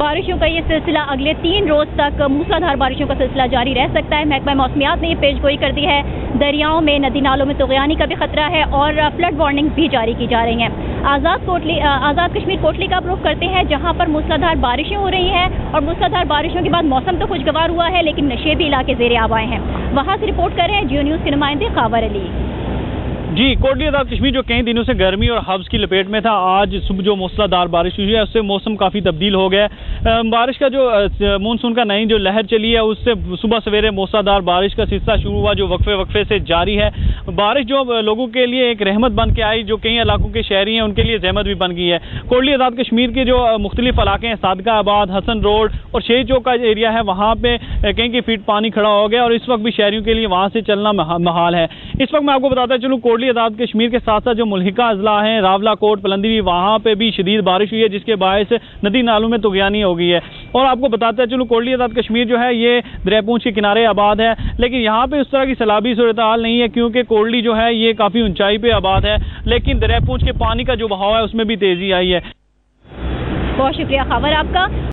بارشوں کا یہ سلسلہ اگلے 3 روز تک موسلادھار بارشوں کا سلسلہ جاری رہ سکتا ہے۔ محکمہ موسمیات نے یہ پیش گوئی کر دی ہے۔ دریاؤں میں ندی نالوں میں طغیانی کا بھی خطرہ ہے اور فلڈ وارننگ بھی جاری کی جا رہی ہیں۔ آزاد کشمیر کوٹلی کا رخ کرتے ہیں جہاں پر موسلادھار بارشیں ہو رہی ہیں اور موسلادھار بارشوں کے بعد موسم تو خوشگوار ہوا ہے لیکن نشیبی علاقے زیر آب آئے ہیں۔ وہاں سے رپورٹ کر رہے ہیں جیو نیوز کے نمائندے خاور علی۔ جی، کوٹلی آزاد کشمیر جو کئی دنوں سے گرمی اور حبس کی لپیٹ میں تھا، آج صبح جو موسلادھار بارش ہوئی ہے اس سے موسم کافی تبدیل ہو گیا ہے۔ بارش کا جو مونسون کا نئی جو لہر چلی ہے اس سے صبح سویرے موسلادھار بارش کا سلسلہ شروع ہوا جو وقفے سے جاری ہے۔ بارش جو لوگوں کے لیے ایک رحمت بن کے آئی، جو کئی علاقوں کے شہری ہیں ان کے لیے زحمت بھی بن گئی ہے۔ کوٹلی آزاد کشمیر کے جو مختلف علاقے ہیں، صادقہ آباد، حسن روڈ اور شہید چوک کا ایریا ہے، وہاں پہ کئی فیٹ پانی کھڑا ہو گیا اور اس وقت بھی شہریوں کے لیے وہاں سے چلنا محال ہے۔ اس وقت میں آپ کو بتاتا چلوں کوٹلی آزاد کشمیر کے ساتھ ساتھ جو ملحقہ اضلاع ہیں، راولہ کوٹ، پلندری، وہاں پہ بھی شدید بارش ہوئی ہے جس کے باعث ندی نالوں میں طغیانی ہو گئی ہے۔ اور آپ کو بتاتا چلوں کوٹلی آزاد کشمیر جو ہے یہ دریا پونچھ کے کنارے آباد ہے، لیکن یہاں پہ اس طرح کی سیلابی صورتحال نہیں ہے کیونکہ کوٹلی جو ہے یہ کافی اونچائی پہ آباد ہے، لیکن دریا پونچھ کے پانی کا جو بہاؤ ہے اس میں بھی تیزی آئی ہے۔ بہت شکریہ خاور آپ کا۔